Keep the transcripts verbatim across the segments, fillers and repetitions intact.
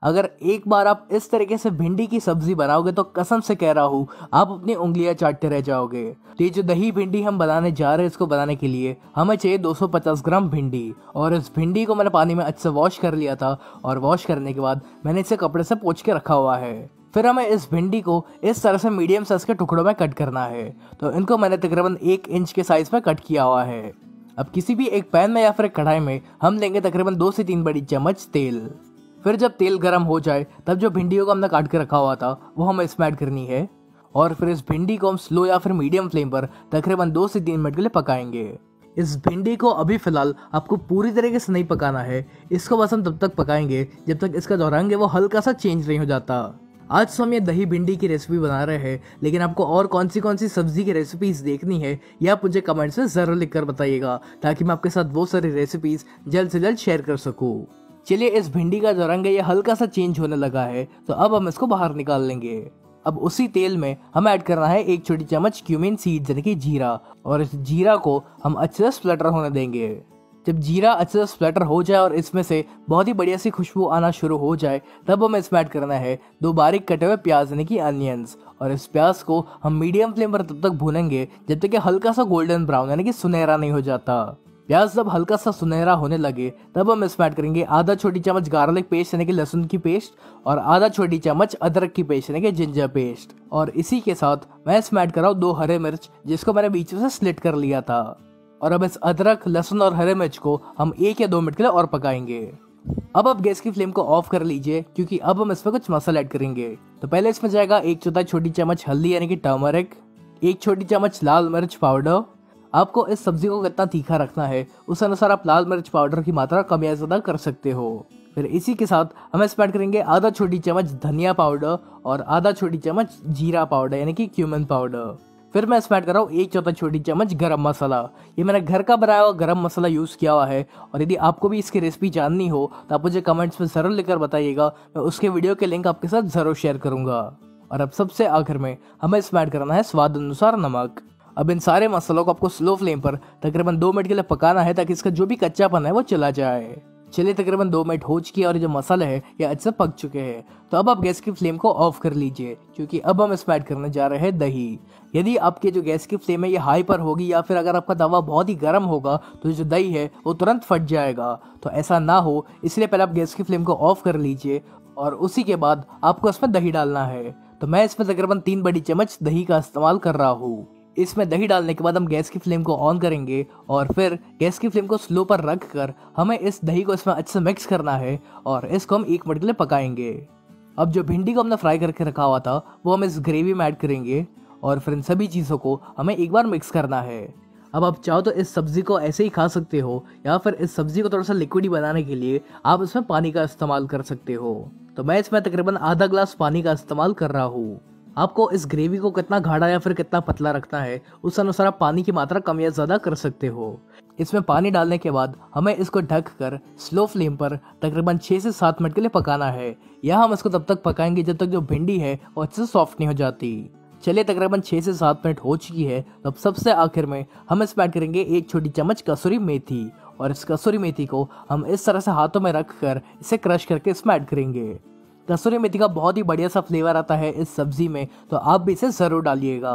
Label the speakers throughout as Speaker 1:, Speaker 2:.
Speaker 1: अगर एक बार आप इस तरीके से भिंडी की सब्जी बनाओगे तो कसम से कह रहा हूँ आप अपनी उंगलियां चाटते रह जाओगे। तो ये जो दही भिंडी हम बनाने जा रहे हैं, इसको बनाने के लिए हमें चाहिए दो सौ पचास ग्राम भिंडी। और इस भिंडी को मैंने पानी में अच्छे से वॉश कर लिया था और वॉश करने के बाद मैंने इसे कपड़े से पोंछ के रखा हुआ है। फिर हमें इस भिंडी को इस तरह से मीडियम साइज के टुकड़ों में कट करना है। तो इनको मैंने तकरीबन एक इंच के साइज में कट किया हुआ है। अब किसी भी एक पैन में या फिर एक कढ़ाई में हम लेंगे तकरीबन दो से तीन बड़ी चम्मच तेल। फिर जब तेल गर्म हो जाए तब जो भिंडियों को हमने काट के रखा हुआ था वो हमें इसमें ऐड करनी है। और फिर इस भिंडी को हम स्लो या फिर मीडियम फ्लेम पर तकरीबन दो से तीन मिनट के लिए पकाएंगे। इस भिंडी को अभी फिलहाल आपको पूरी तरीके से नहीं पकाना है, इसको बस हम तब तक पकाएंगे जब तक इसका जो रंग है वो हल्का सा चेंज नहीं हो जाता। आज तो हम ये दही भिंडी की रेसिपी बना रहे हैं, लेकिन आपको और कौन सी कौन सी सब्जी की रेसिपीज देखनी है ये आप मुझे कमेंट्स में जरूर लिख कर बताइएगा, ताकि मैं आपके साथ वो सारी रेसिपीज जल्द से जल्द शेयर कर सकूं। चलिए, इस भिंडी का जो रंग है ये हल्का सा चेंज होने लगा है, तो अब हम इसको बाहर निकाल लेंगे। अब उसी तेल में हमें ऐड करना है एक छोटी चम्मच क्यूमिन सीड्स यानी कि जीरा, और इस जीरा को हम अच्छे से स्प्लटर होने देंगे। जब जीरा अच्छे से स्प्लटर हो जाए और इसमें से बहुत ही बढ़िया सी खुशबू आना शुरू हो जाए तब हमें इसमें ऐड करना है दो बारीक कटे हुए प्याज यानी कि अनियंस। और इस प्याज को हम मीडियम फ्लेम पर तब तक भूनेंगे जब तक कि हल्का सा गोल्डन ब्राउन यानी कि सुनहरा नहीं हो जाता। प्याज जब हल्का सा सुनहरा होने लगे तब हम इसमें ऐड करेंगे आधा छोटी चम्मच गार्लिक पेस्ट यानी कि लहसुन की पेस्ट और आधा छोटी चम्मच अदरक की पेस्ट यानी कि जिंजर पेस्ट। और इसी के साथ मैं इसमें ऐड कर रहा हूँ दो हरे मिर्च जिसको मैंने बीच में से स्लिट कर लिया था। और अब इस अदरक, लहसुन और हरे मिर्च को हम एक या दो मिनट के लिए और पकाएंगे। अब आप गैस की फ्लेम को ऑफ कर लीजिए, क्योंकि अब हम इसमें कुछ मसाला ऐड करेंगे। तो पहले इसमें जाएगा एक चौथाई छोटी चम्मच हल्दी यानी कि टर्मरिक, एक छोटी चम्मच लाल मिर्च पाउडर। आपको इस सब्जी को कितना तीखा रखना है उस अनुसार आप लाल मिर्च पाउडर की मात्रा कम या ज्यादा कर सकते हो। फिर इसी के साथ हम इसमें ऐड करेंगे आधा छोटी चम्मच धनिया पाउडर और आधा छोटी चम्मच जीरा पाउडर यानी कि क्यूमिन पाउडर। फिर मैं इसमें ऐड कर रहा हूँ एक चौथाई छोटी चम्मच गरम मसाला। ये मैंने घर का बनाया हुआ गरम मसाला यूज़ किया हुआ है। और यदि आपको भी इसकी रेसिपी जाननी हो तो आप मुझे कमेंट्स में ज़रूर लिखकर बताइएगा, मैं उसके वीडियो के लिंक आपके साथ ज़रूर शेयर करूँगा। और अब सबसे आखिर में हमें इसमें ऐड करना है स्वाद अनुसार नमक। अब इन सारे मसालों को आपको स्लो फ्लेम पर तकरीबन दो मिनट के लिए पकाना है, ताकि इसका जो भी कच्चापन है वो चला जाए। चलिए, तकरीबन दो मिनट हो चुकी है और ये जो मसाले हैं ये अच्छे से पक चुके हैं। तो अब आप गैस की फ्लेम को ऑफ कर लीजिए, क्योंकि अब हम इसमें ऐड करने जा रहे हैं दही। यदि आपके जो गैस की फ्लेम है ये हाई पर होगी या फिर अगर आपका तवा बहुत ही गर्म होगा तो जो दही है वो तुरंत फट जाएगा। तो ऐसा ना हो इसलिए पहले आप गैस की फ्लेम को ऑफ कर लीजिए और उसी के बाद आपको इसमें दही डालना है। तो मैं इसमें तकरीबन तीन बड़ी चम्मच दही का इस्तेमाल कर रहा हूँ। इसमें दही डालने के बाद हम गैस की फ्लेम को ऑन करेंगे और फिर गैस की फ्लेम को स्लो पर रख कर हमें इस दही को इसमें अच्छे से मिक्स करना है और इसको हम एक मिनट के लिए पकाएंगे। अब जो भिंडी को हमने फ्राई करके रखा हुआ था वो हम इस ग्रेवी में ऐड करेंगे और फिर इन सभी चीज़ों को हमें एक बार मिक्स करना है। अब आप चाहो तो इस सब्जी को ऐसे ही खा सकते हो या फिर इस सब्जी को थोड़ा सा लिक्विडी बनाने के लिए आप इसमें पानी का इस्तेमाल कर सकते हो। तो मैं इसमें तकरीबन आधा ग्लास पानी का इस्तेमाल कर रहा हूँ। आपको इस ग्रेवी को कितना गाढ़ा या फिर कितना पतला रखना है उस अनुसार आप पानी की मात्रा कम या ज़्यादा कर सकते हो। इसमें पानी डालने के बाद हमें इसको ढक कर स्लो फ्लेम पर तकरीबन छः से सात मिनट के लिए पकाना है। या हम इसको तब तक पकाएंगे जब तक जो भिंडी है वो अच्छे से सॉफ्ट नहीं हो जाती। चलिए, तकरीबन छः से सात मिनट हो चुकी है। तो अब सबसे आखिर में हम इसमें ऐड करेंगे एक छोटी चम्मच कसूरी मेथी। और इस कसूरी मेथी को हम इस तरह से हाथों में रख कर इसे क्रश करके इसमें ऐड करेंगे। कसूरी मेथी का बहुत ही बढ़िया सा फ्लेवर आता है इस सब्जी में, तो आप भी इसे ज़रूर डालिएगा।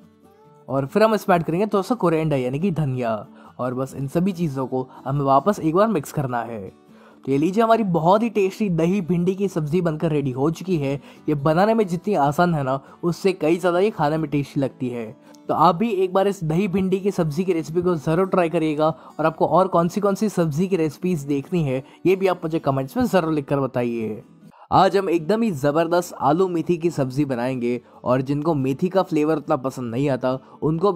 Speaker 1: और फिर हम इसमें ऐड करेंगे थोड़ा सा कोरिएंडर यानी कि धनिया। और बस इन सभी चीज़ों को हमें वापस एक बार मिक्स करना है। तो ये लीजिए, हमारी बहुत ही टेस्टी दही भिंडी की सब्जी बनकर रेडी हो चुकी है। ये बनाने में जितनी आसान है ना उससे कई ज़्यादा ये खाने में टेस्टी लगती है। तो आप भी एक बार इस दही भिंडी की सब्जी की रेसिपी को ज़रूर ट्राई करिएगा। और आपको और कौन सी कौन सी सब्जी की रेसिपीज देखनी है ये भी आप मुझे कमेंट्स में ज़रूर लिख कर बताइए। आज हम एकदम ही ज़बरदस्त आलू मेथी की सब्जी बनाएंगे और जिनको मेथी का फ्लेवर उतना पसंद नहीं आता उनको